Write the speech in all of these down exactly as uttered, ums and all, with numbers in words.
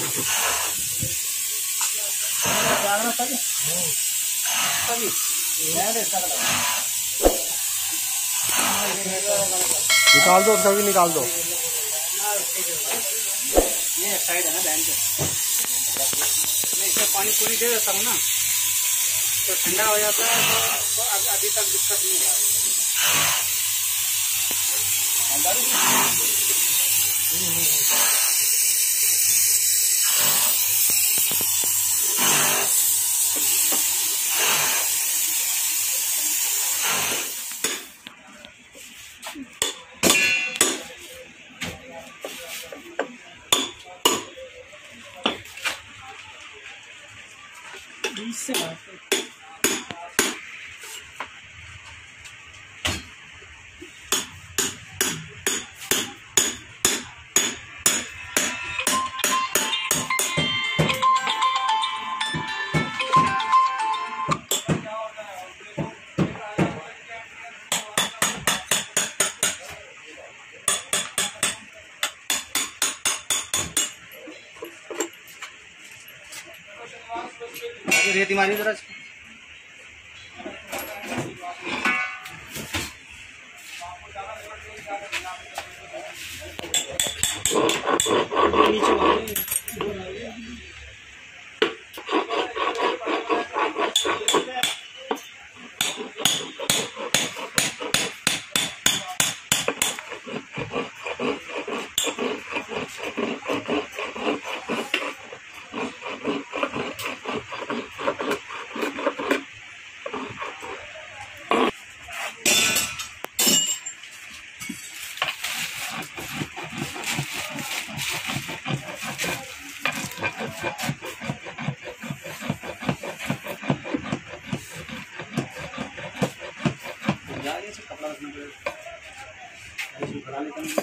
जागना तभी तभी निकाल दो, उसका भी निकाल दो। ये साइड है ना बैंक के, मैं इसमें पानी पूरी दे देता हूँ ना तो ठंडा हो जाता है, तो अभी तक दिक्कत नहीं है। इससे रेती मारी जरा। कपड़ा रखना पड़ेगा।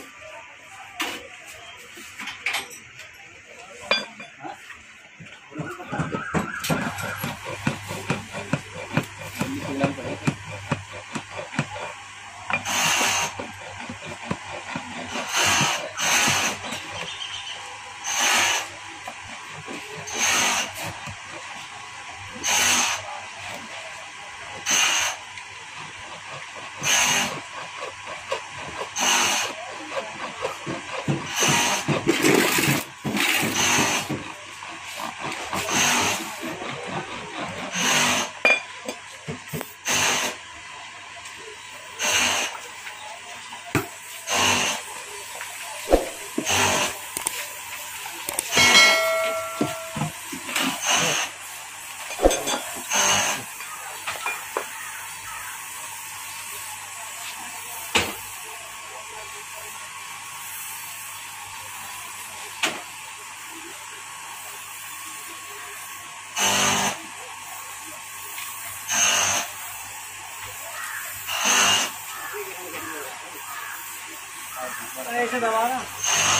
ऐसे दबा ना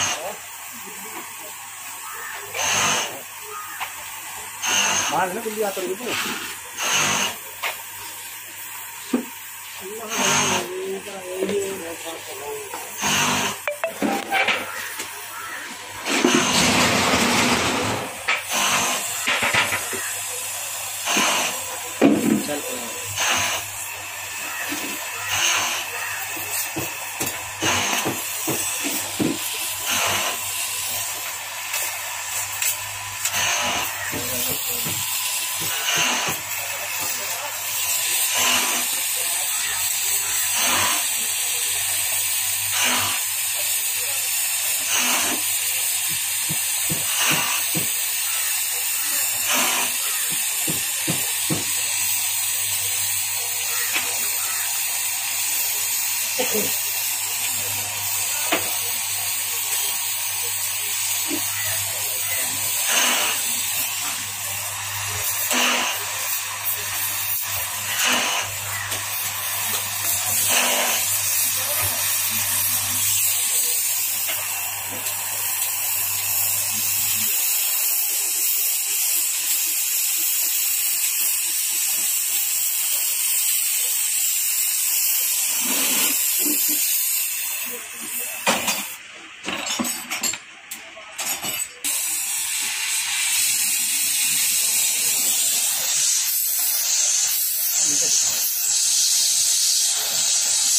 मार ना बिल्ली आता है।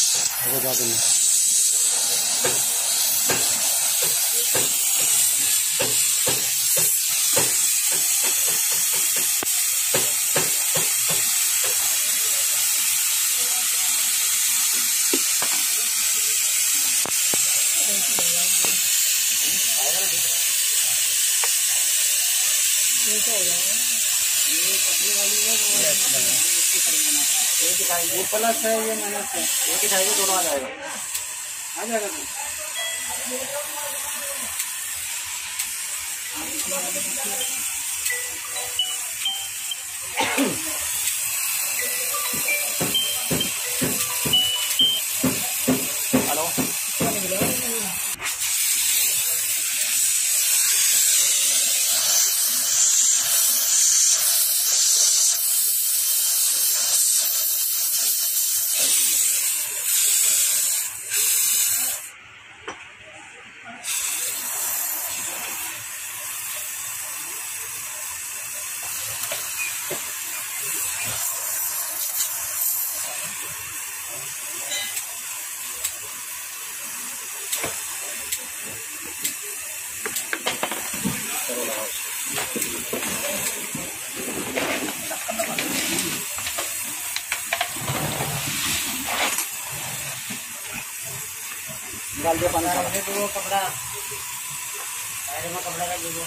अगर जाते नहीं वो प्लस है, ये माइनस है, एक ही खाएगा दोनों आ जाएगा, आ जाएगा तो निकाल दिया पानी का। तो वो कपड़ा में कपड़ा का दे दो।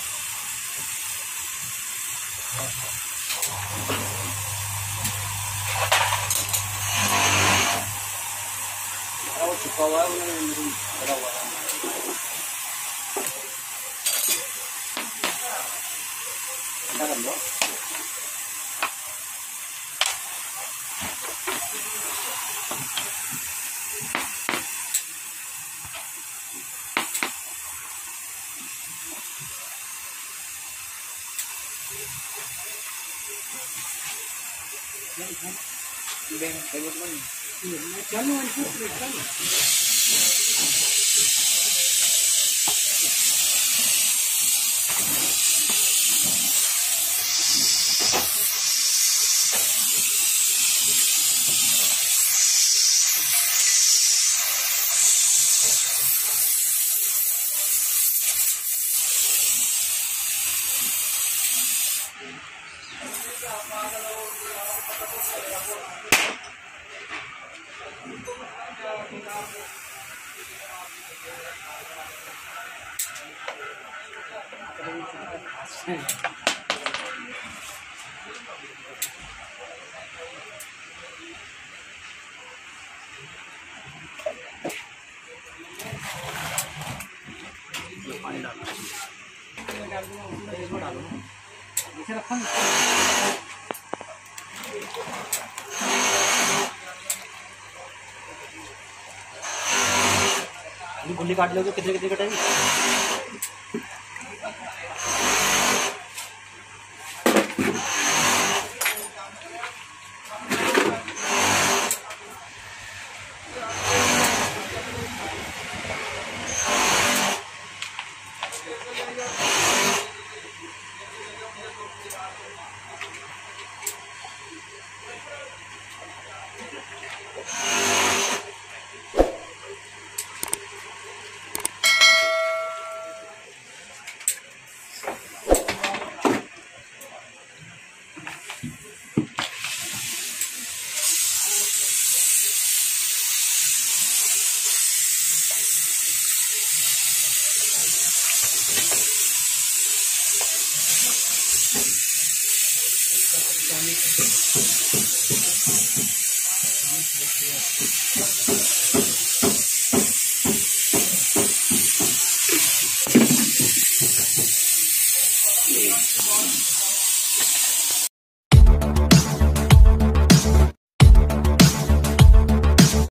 वो छुपा हुआ है, उन्होंने पड़ा हुआ है। क्या कर लो पानी डालो, इसमें डालो, इसे रखो ना। गुल्ली काट लोगे, कितने कितने कटाएगी? Thank you.